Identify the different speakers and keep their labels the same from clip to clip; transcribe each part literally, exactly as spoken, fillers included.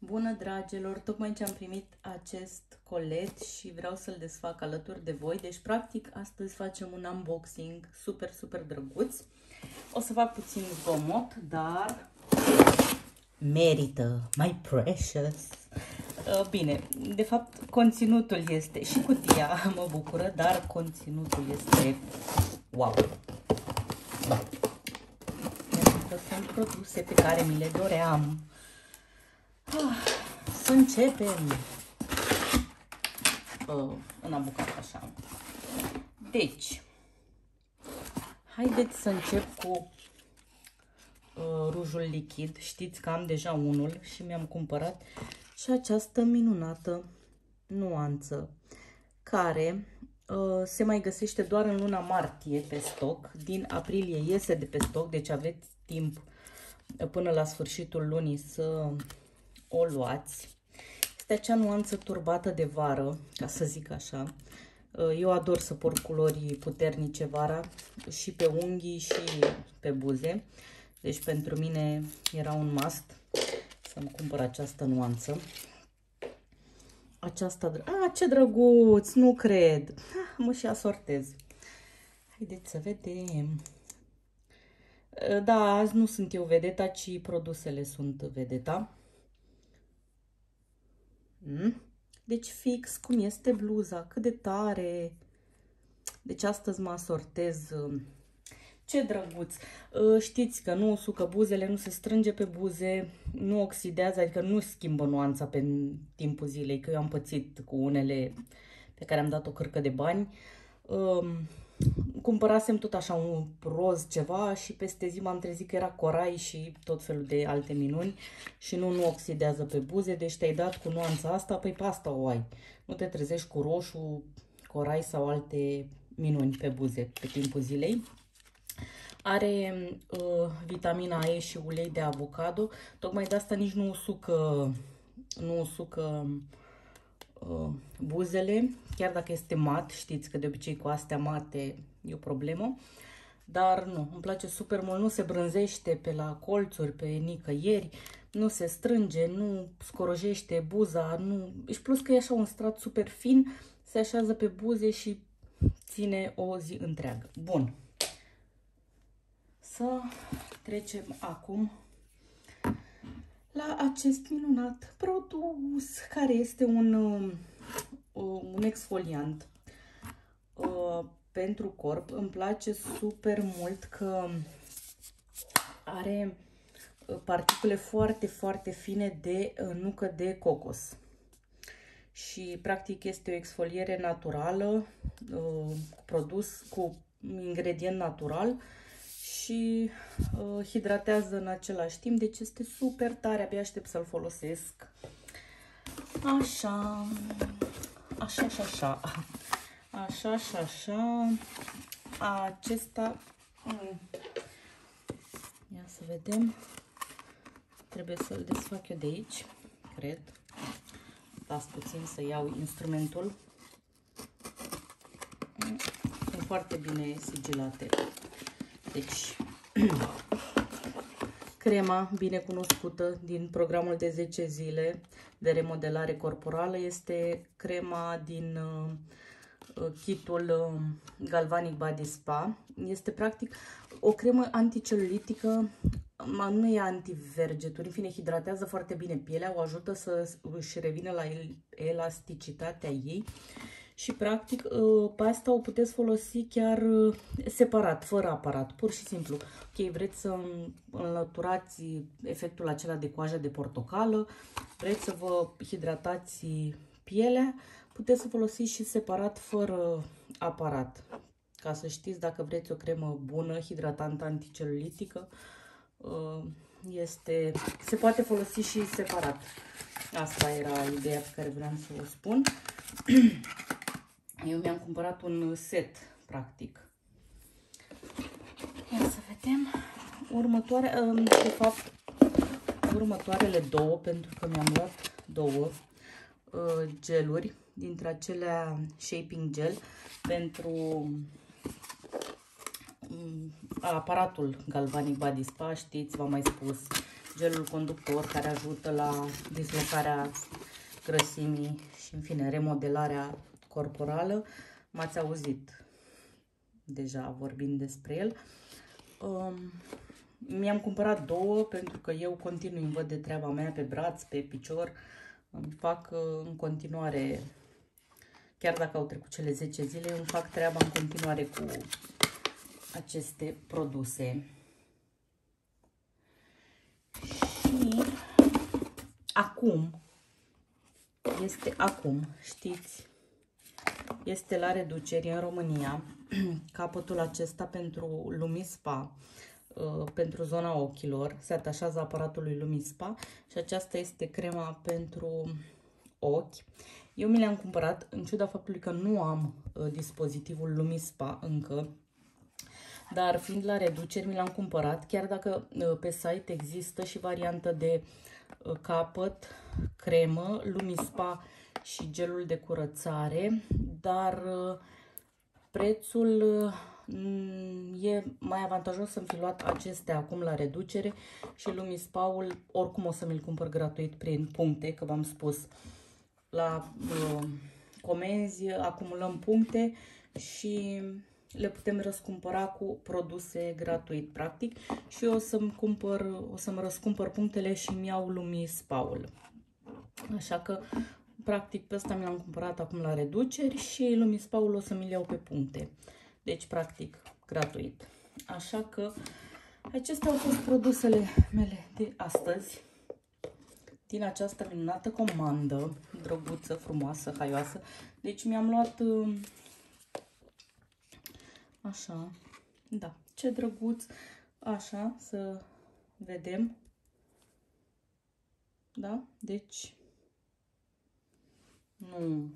Speaker 1: Bună, dragilor! Tocmai ce am primit acest colet și vreau să-l desfac alături de voi. Deci, practic, astăzi facem un unboxing super, super drăguț. O să fac puțin zgomot, dar merită, my precious! Bine, de fapt, conținutul este, și cutia mă bucură, dar conținutul este wow! Da. Pentru că sunt produse pe care mi le doream. Să începem. Uh, în abucat așa. Deci, haideți să încep cu uh, rujul lichid. Știți că am deja unul și mi-am cumpărat și această minunată nuanță care uh, se mai găsește doar în luna martie pe stoc. Din aprilie iese de pe stoc, deci aveți timp până la sfârșitul lunii să o luați. Este acea nuanță turbată de vară, ca să zic așa. Eu ador să port culori puternice vara, și pe unghii și pe buze. Deci pentru mine era un must să-mi cumpăr această nuanță. Aceasta, a, ce drăguț, nu cred. Ah, mă și asortez. Haideți să vedem. Da, azi nu sunt eu vedeta, ci produsele sunt vedeta. Deci fix cum este bluza, cât de tare. Deci astăzi mă asortez. Ce drăguț. Știți că nu usucă buzele, nu se strânge pe buze, nu oxidează, adică nu schimbă nuanța pe timpul zilei, că eu am pățit cu unele pe care am dat o cârcă de bani. Cumpărasem tot așa un roz ceva și peste zi m-am trezit că era corai și tot felul de alte minuni și nu, nu oxidează pe buze, deci te-ai dat cu nuanța asta, păi pe asta o ai. Nu te trezești cu roșu, corai sau alte minuni pe buze pe timpul zilei. Are uh, vitamina E și ulei de avocado, tocmai de asta nici nu usucă, nu usucă uh, buzele, chiar dacă este mat. Știți că de obicei cu astea mate e o problemă, dar nu, îmi place super mult, nu se brânzește pe la colțuri, pe nicăieri, nu se strânge, nu scorojește buza, nu, și plus că e așa un strat super fin, se așează pe buze și ține o zi întreagă. Bun. Să trecem acum la acest minunat produs, care este un, un exfoliant uh, pentru corp. Îmi place super mult că are particule foarte, foarte fine de nucă de cocos. Și practic este o exfoliere naturală, uh, produs cu ingredient natural și uh, hidratează în același timp, deci este super tare, abia aștept să-l folosesc. Așa, așa și așa, așa și așa, acesta, mm. Ia să vedem, trebuie să-l desfac eu de aici, cred. Las puțin să iau instrumentul. Sunt foarte bine sigilate. Deci, crema bine cunoscută din programul de zece zile de remodelare corporală este crema din uh, kitul uh, Galvanic Body Spa. Este practic o cremă anticelulitică, nu e antivergeturi, în fine, hidratează foarte bine pielea, o ajută să își revină la elasticitatea ei. Și practic pe asta o puteți folosi chiar separat, fără aparat, pur și simplu. Ok, vreți să înlăturați efectul acela de coajă de portocală, vreți să vă hidratați pielea, puteți să folosiți și separat, fără aparat. Ca să știți, dacă vreți o cremă bună, hidratantă, anticelulitică, este, se poate folosi și separat. Asta era ideea pe care vreau să o spun. Eu mi-am cumpărat un set, practic. Ia să vedem. Următoare, de fapt, următoarele două, pentru că mi-am luat două geluri, dintre acelea shaping gel, pentru aparatul Galvanic Body Spa, știți, v-am mai spus, gelul conductor care ajută la dislocarea grăsimii și, în fine, remodelarea corporală. M-ați auzit deja vorbind despre el. Um, Mi-am cumpărat două pentru că eu continui, îmi văd de treaba mea pe braț, pe picior. Îmi fac în continuare, chiar dacă au trecut cele zece zile, îmi fac treaba în continuare cu aceste produse. Și acum, este acum, știți, este la reducere în România capătul acesta pentru Lumispa, pentru zona ochilor. Se atașează aparatului Lumispa și aceasta este crema pentru ochi. Eu mi le-am cumpărat în ciuda faptului că nu am uh, dispozitivul Lumispa încă, dar fiind la reduceri mi l-am cumpărat, chiar dacă uh, pe site există și variantă de uh, capăt, cremă, Lumispa și gelul de curățare, dar uh, prețul uh, e mai avantajos să-mi fi luat acestea acum la reducere și Lumispa-ul oricum o să mi-l cumpăr gratuit prin puncte, că v-am spus. La uh, comenzi acumulăm puncte și le putem răscumpăra cu produse gratuit, practic. Și eu o să-mi cumpăr, o să-mi răscumpăr punctele și îmi iau Lumispa-ul. Așa că, practic, pe ăsta mi l-am cumpărat acum la reduceri și Lumispa-ul o să mi-l iau pe puncte. Deci, practic, gratuit. Așa că, acestea au fost produsele mele de astăzi. Din această minunată comandă, drăguță, frumoasă, haioasă. Deci mi-am luat așa, da, ce drăguț, așa, să vedem, da, deci nu,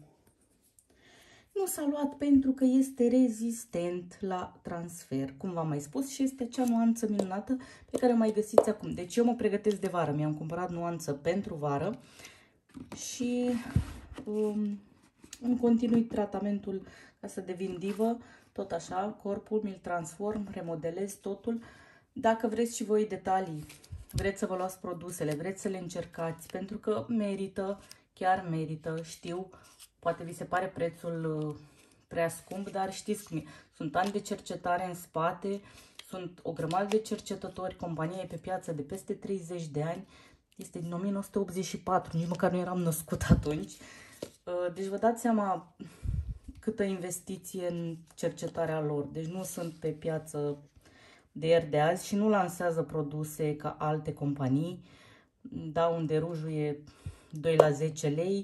Speaker 1: nu s-a luat pentru că este rezistent la transfer, cum v-am mai spus, și este acea nuanță minunată pe care o mai găsiți acum. Deci eu mă pregătesc de vară, mi-am cumpărat nuanță pentru vară și um, îmi continui tratamentul ca să devin divă, tot așa, corpul mi-l transform, remodelez totul. Dacă vreți și voi detalii, vreți să vă luați produsele, vreți să le încercați, pentru că merită, chiar merită, știu. Poate vi se pare prețul prea scump, dar știți cum e. Sunt ani de cercetare în spate, sunt o grămadă de cercetători, compania e pe piață de peste treizeci de ani, este din o mie nouă sute optzeci și patru, nici măcar nu eram născut atunci. Deci vă dați seama câtă investiție în cercetarea lor. Deci nu sunt pe piață de ieri de azi și nu lansează produse ca alte companii, da, unde rujul e doi la zece lei,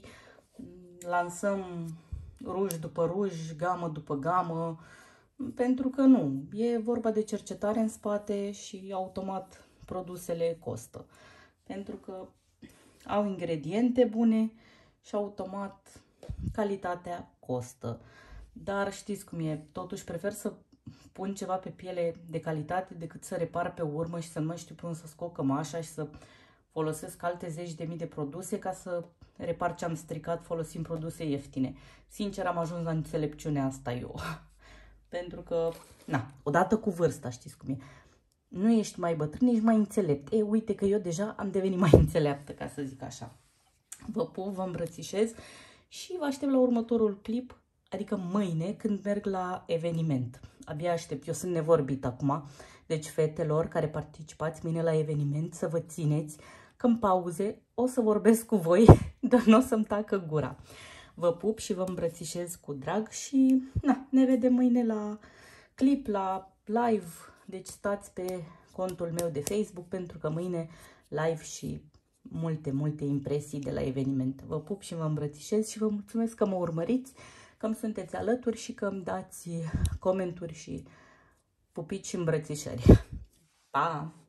Speaker 1: lansăm ruj după ruj, gamă după gamă, pentru că nu. E vorba de cercetare în spate și automat produsele costă. Pentru că au ingrediente bune și automat calitatea costă. Dar știți cum e, totuși prefer să pun ceva pe piele de calitate decât să repar pe urmă și să nu mai știu pe unde să scot cămașa și să folosesc alte zeci de mii de produse ca să repar ce am stricat folosind produse ieftine. Sincer, am ajuns la înțelepciunea asta eu. Pentru că, na, odată cu vârsta, știți cum e. Nu ești mai bătrân, ești mai înțelept. E, uite că eu deja am devenit mai înțeleaptă, ca să zic așa. Vă pup, vă îmbrățișez și vă aștept la următorul clip, adică mâine, când merg la eveniment. Abia aștept, eu sunt nevorbit acum. Deci, fetelor care participați mâine la eveniment, să vă țineți că în pauze o să vorbesc cu voi, dar nu o să-mi tacă gura. Vă pup și vă îmbrățișez cu drag și na, ne vedem mâine la clip, la live. Deci stați pe contul meu de Facebook pentru că mâine live și multe, multe impresii de la eveniment. Vă pup și vă îmbrățișez și vă mulțumesc că mă urmăriți, că îmi sunteți alături și că îmi dați comenturi și pupici și îmbrățișări. Pa!